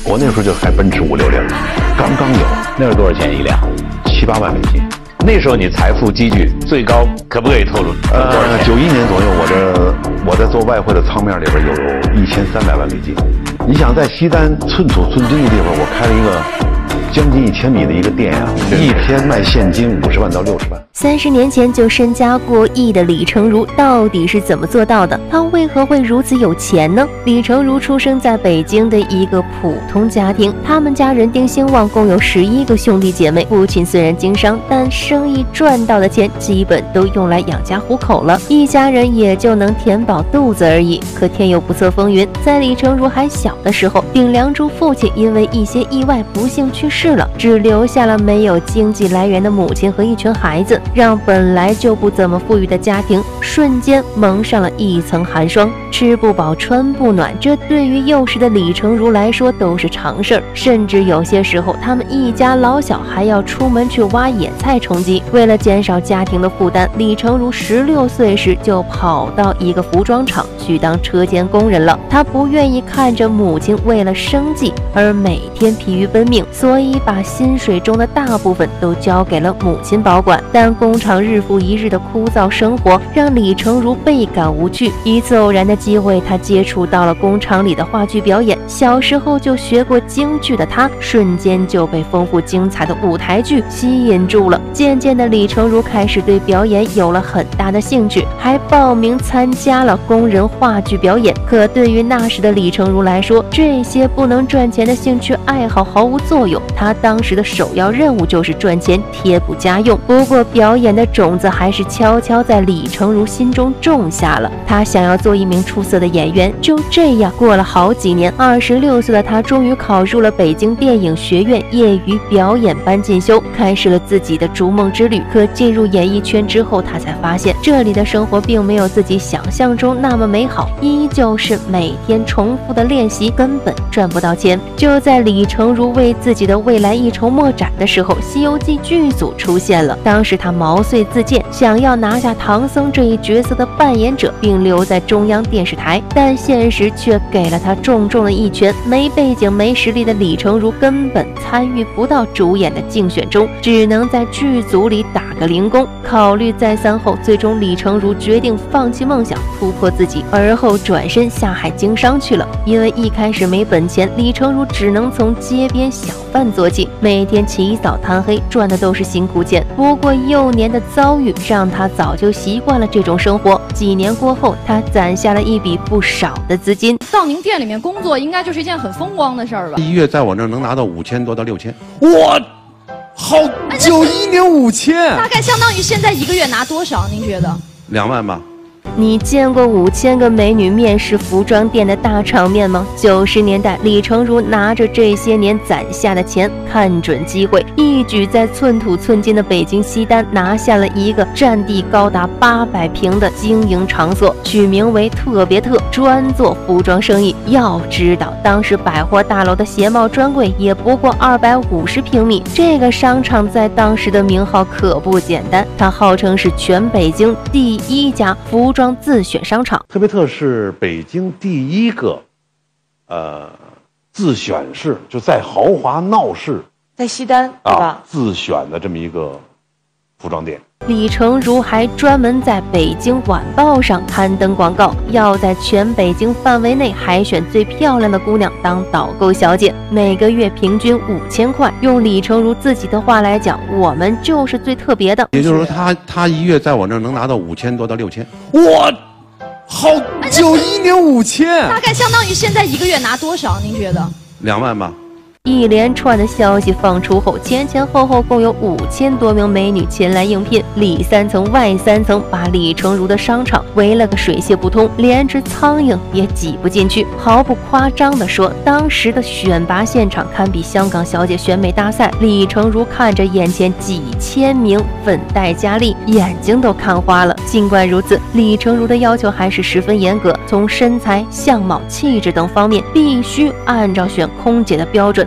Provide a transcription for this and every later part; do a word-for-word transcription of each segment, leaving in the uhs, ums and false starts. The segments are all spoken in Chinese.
我那时候就开奔驰五六零，刚刚有， 那是多少钱一辆？ 七八万美金。 那时候你财富积聚最高，可不可以透露？ 呃，九一年左右，我的我在做外汇的仓面里边有一千三百万美金。你想在西单寸土寸金的地方，我开了一个将近一千米的一个店啊，一天卖现金五十万到六十万。 三十年前就身家过亿的李成儒到底是怎么做到的？他为何会如此有钱呢？李成儒出生在北京的一个普通家庭，他们家人丁兴旺共有十一个兄弟姐妹。父亲虽然经商，但生意赚到的钱基本都用来养家糊口了，一家人也就能填饱肚子而已。可天有不测风云，在李成儒还小的时候，顶梁柱父亲因为一些意外不幸去世了，只留下了没有经济来源的母亲和一群孩子，让本来就不怎么富裕的家庭瞬间蒙上了一层寒霜，吃不饱穿不暖，这对于幼时的李成儒来说都是常事儿。甚至有些时候他们一家老小还要出门去挖野菜充饥。为了减少家庭的负担，李成儒十六岁时就跑到一个服装厂去当车间工人了。他不愿意看着母亲为了生计而每天疲于奔命，所以把薪水中的大部分都交给了母亲保管。但工厂日复一日的枯燥生活让李成儒倍感无趣。一次偶然的机会，他接触到了工厂里的话剧表演。小时候就学过京剧的他，瞬间就被丰富精彩的舞台剧吸引住了。渐渐的，李成儒开始对表演有了很大的兴趣，还报名参加了工人话剧表演。可对于那时的李成儒来说，这些不能赚钱的兴趣爱好毫无作用，他当时的首要任务就是赚钱贴补家用。不过表演的种子还是悄悄在李成儒心中种下了，他想要做一名出色的演员。就这样过了好几年，二十六岁的他终于考入了北京电影学院业余表演班进修，开始了自己的逐梦之旅。可进入演艺圈之后，他才发现这里的生活并没有自己想象中那么美好，依旧是每天重复的练习，根本赚不到钱。就在李成儒为自己的未来一筹莫展的时候，《西游记》剧组出现了。当时他毛遂自荐，想要拿下唐僧这一角色的扮演者，并留在中央电视台，但现实却给了他重重的一拳。没背景没实力的李成儒根本参与不到主演的竞选中，只能在剧组里打个零工。考虑再三后，最终李成儒决定放弃梦想，突破自己，而后转身下海经商去了。因为一开始没本钱，李成儒只能从街边小贩做起，每天起早贪黑，赚的都是辛苦钱。不过幼年的遭遇让他早就习惯了这种生活。几年过后，他攒下了一笔不少的资金。 到您店里面工作，应该就是一件很风光的事儿吧？ 一月在我那儿能拿到五千多到六千。 我好，九一年五千， 大概相当于现在一个月拿多少？您觉得？ 两万吧。 你见过五千个美女面试服装店的大场面吗？九十年代，李成儒拿着这些年攒下的钱，看准机会，一举在寸土寸金的北京西单拿下了一个占地高达八百平的经营场所，取名为特别特，专做服装生意。要知道，当时百货大楼的鞋帽专柜也不过二百五十平米，这个商场在当时的名号可不简单，它号称是全北京第一家服装自选商场。 特别特是北京第一个呃自选市，就在豪华闹市， 在西单对吧、 啊、自选的这么一个服装店。 李成儒还专门在北京晚报上刊登广告，要在全北京范围内海选最漂亮的姑娘当导购小姐，每个月平均五千块。用李成儒自己的话来讲，我们就是最特别的。 也就是说他，他他一月在我那儿能拿到五千多到六千。 我好，九一年五千， 大概相当于现在一个月拿多少？您觉得？ 两万吧。 一连串的消息放出后，前前后后共有五千多名美女前来应聘，里三层外三层，把李成儒的商场围了个水泄不通，连只苍蝇也挤不进去。毫不夸张地说，当时的选拔现场堪比香港小姐选美大赛。李成儒看着眼前几千名粉黛佳丽，眼睛都看花了。尽管如此，李成儒的要求还是十分严格，从身材、相貌、气质等方面必须按照选空姐的标准。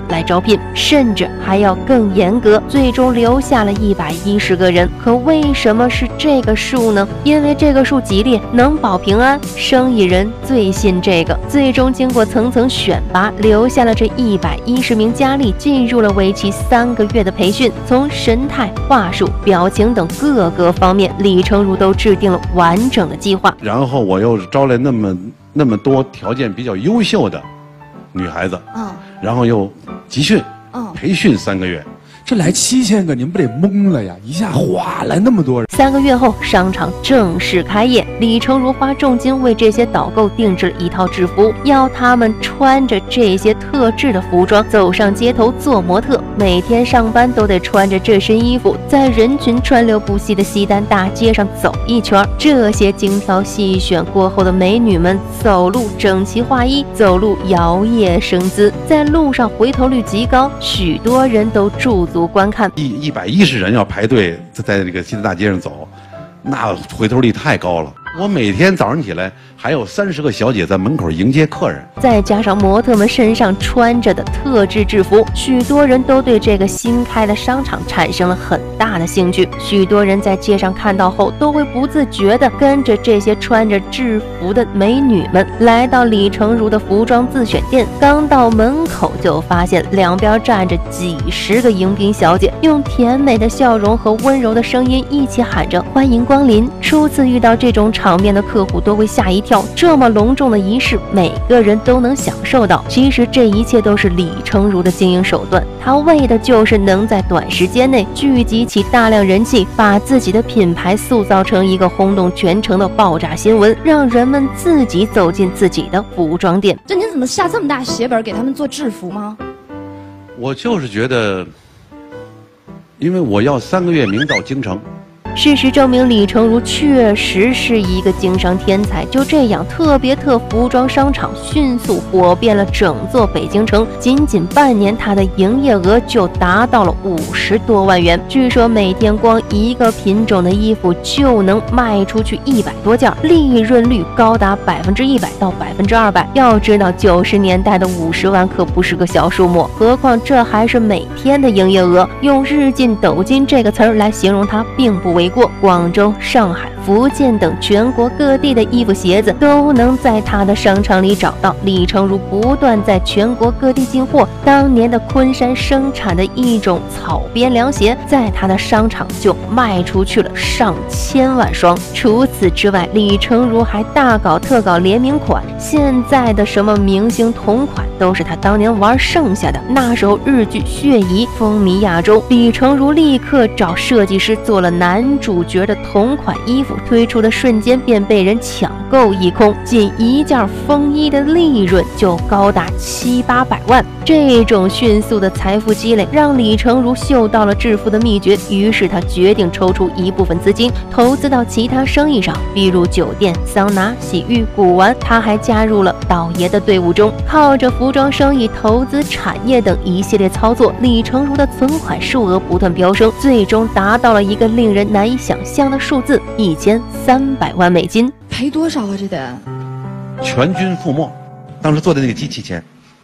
来招聘，甚至还要更严格，最终留下了一百一十个人。可为什么是这个数呢？因为这个数吉利，能保平安，生意人最信这个。最终经过层层选拔，留下了这一百一十名佳丽，进入了为期三个月的培训，从神态、话术、表情等各个方面，李成儒都制定了完整的计划。 然后我又招来那么那么多条件比较优秀的女孩子， 嗯， 然后又集训， 嗯， 培训三个月。 这来七千个，你们不得懵了呀？一下哗来那么多人。 三个月后，商场正式开业。李成儒花重金为这些导购定制了一套制服，要他们穿着这些特制的服装走上街头做模特，每天上班都得穿着这身衣服，在人群川流不息的西单大街上走一圈。这些精挑细选过后的美女们，走路整齐划一，走路摇曳生姿，在路上回头率极高，许多人都驻足观看。 一一百一十人要排队在这个西单大街上走，那回头率太高了。我每天早上起来还有三十个小姐在门口迎接客人， 再加上模特们身上穿着的特制制服，许多人都对这个新开的商场产生了很大的兴趣。许多人在街上看到后，都会不自觉地跟着这些穿着制服的美女们来到李成儒的服装自选店。刚到门口，就发现两边站着几十个迎宾小姐，用甜美的笑容和温柔的声音一起喊着欢迎光临。初次遇到这种场面的客户都会吓一跳，这么隆重的仪式，每个人都能享受到。其实这一切都是李成儒的经营手段，他为的就是能在短时间内聚集起大量人气，把自己的品牌塑造成一个轰动全城的爆炸新闻，让人们自己走进自己的服装店。 这您怎么下这么大血本给他们做制服吗？ 我就是觉得，因为我要三个月名到京城。 事实证明，李成儒确实是一个经商天才。就这样，特别特服装商场迅速火遍了整座北京城。仅仅半年，他的营业额就达到了五十多万元。据说每天光一个品种的衣服就能卖出去一百多件，利润率高达百分之一百到百分之二百。要知道，九十年代的五十万可不是个小数目，何况这还是每天的营业额。用日进斗金这个词儿来形容它，并不为过。广州、上海、福建等全国各地的衣服鞋子都能在他的商场里找到。李成儒不断在全国各地进货，当年的昆山生产的一种草编凉鞋，在他的商场就卖出去了上千万双。除此之外，李成儒还大搞特搞联名款，现在的什么明星同款都是他当年玩剩下的。那时候日剧《血疑》风靡亚洲，李成儒立刻找设计师做了男主角的同款衣服，推出的瞬间便被人抢购一空，仅一件风衣的利润就高达七八百万。这种迅速的财富积累让李成儒嗅到了致富的秘诀，于是他决定抽出一部分资金投资到其他生意上，比如酒店、桑拿、洗浴、古玩。他还加入了倒爷的队伍中，靠着服装生意、投资产业等一系列操作，李成儒的存款数额不断飙升，最终达到了一个令人难以想象的数字——一千三百万美金。 赔多少啊？这得全军覆没。当时坐在那个机器前，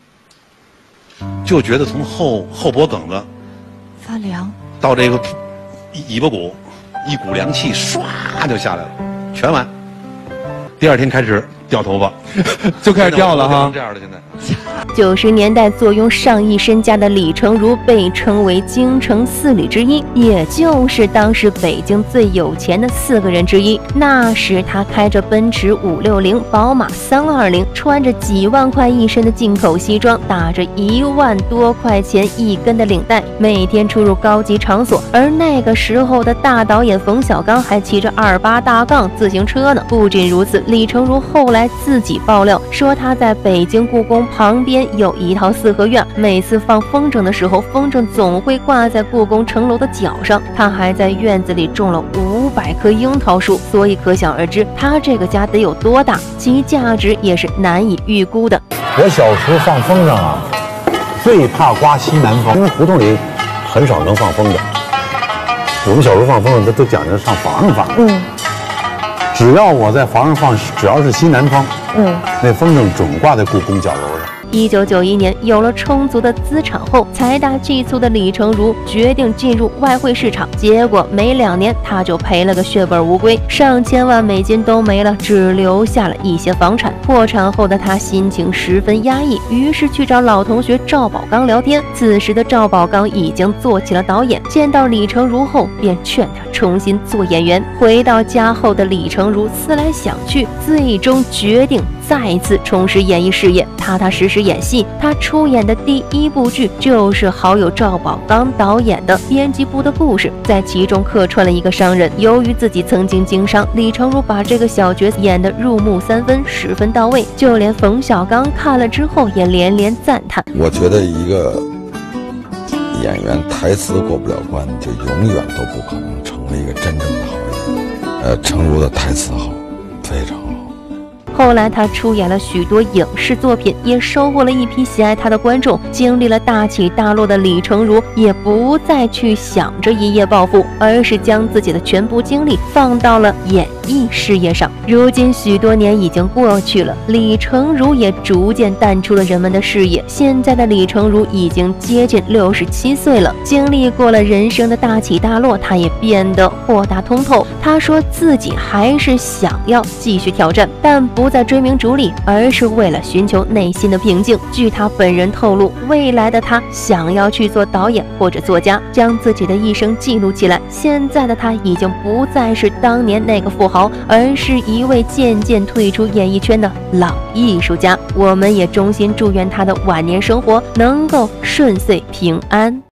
就觉得从后后脖梗子发凉到这个尾巴骨，一股凉气唰就下来了，全完。第二天开始掉头发， 就开始掉了哈。 这样的现在。 九十年代坐拥上亿身家的李成儒被称为京城四里之一，也就是当时北京最有钱的四个人之一。那时他开着奔驰五六零、宝马三二零，穿着几万块一身的进口西装，打着一万多块钱一根的领带，每天出入高级场所。而那个时候的大导演冯小刚还骑着二八大杠自行车呢。不仅如此，李成儒后来自己爆料说，他在北京故宫旁边有一套四合院，每次放风筝的时候，风筝总会挂在故宫城楼的角上。他还在院子里种了五百棵樱桃树，所以可想而知，他这个家得有多大，其价值也是难以预估的。 我小时候放风筝啊，最怕刮西南风，因为胡同里很少能放风筝。我们小时候放风筝都都讲究上房上放，嗯，只要我在房上放，只要是西南风，嗯，那风筝准挂在故宫角楼上。 一九九一年，有了充足的资产后，财大气粗的李成儒决定进入外汇市场，结果没两年他就赔了个血本无归，上千万美金都没了，只留下了一些房产。破产后的他心情十分压抑，于是去找老同学赵宝刚聊天。此时的赵宝刚已经做起了导演，见到李成儒后便劝他重新做演员。回到家后的李成儒思来想去，最终决定再一次重拾演艺事业，踏踏实实演戏。他出演的第一部剧就是好友赵宝刚导演的《编辑部的故事》，在其中客串了一个商人。由于自己曾经经商，李成儒把这个小角色演得入木三分，十分到位，就连冯小刚看了之后也连连赞叹。 我觉得一个演员台词过不了关，就永远都不可能成为一个真正的好演员。呃，成儒的台词好，非常好。 后来他出演了许多影视作品，也收获了一批喜爱他的观众。经历了大起大落的李成儒也不再去想着一夜暴富，而是将自己的全部精力放到了演艺事业上。如今许多年已经过去了，李成儒也逐渐淡出了人们的视野。现在的李成儒已经接近六十七岁了，经历过了人生的大起大落，他也变得豁达通透。他说自己还是想要继续挑战，但不再追名逐利，而是为了寻求内心的平静。据他本人透露，未来的他想要去做导演或者作家，将自己的一生记录起来。现在的他已经不再是当年那个富豪，而是一位渐渐退出演艺圈的老艺术家。我们也衷心祝愿他的晚年生活能够顺遂平安。